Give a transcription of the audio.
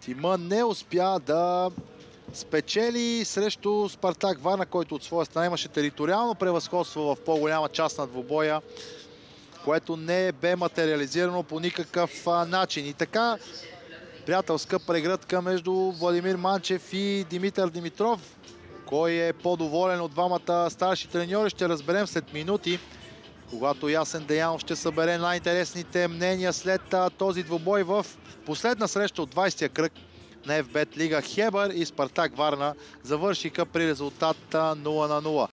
Тима не успя да спечели срещу Спартак Варна, който от своя страна имаше териториално превъзходство в по-голяма част на двубоя, което не бе материализирано по никакъв начин. И така, приятелска прегръдка между Владимир Манчев и Димитър Димитров. Кой е по-доволен от двамата старши треньори, ще разберем след минути, когато Ясен Деянов ще събере най-интересните мнения след този двубой в последна среща от 20-я кръг на FBET Лига. Хебър и Спартак Варна завършиха при резултат 0-0.